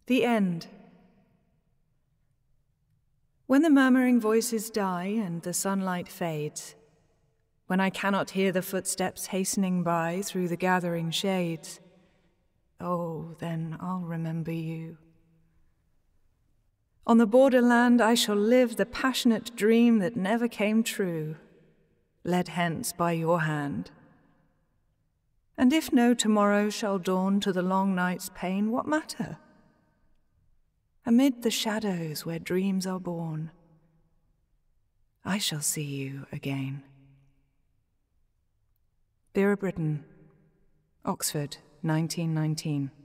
The End. When the murmuring voices die and the sunlight fades, when I cannot hear the footsteps hastening by through the gathering shades, oh, then I'll remember you. On the borderland I shall live the passionate dream that never came true, led hence by your hand. And if no tomorrow shall dawn to the long night's pain, what matter? Amid the shadows where dreams are born, I shall see you again. Vera Brittain, Oxford, 1919.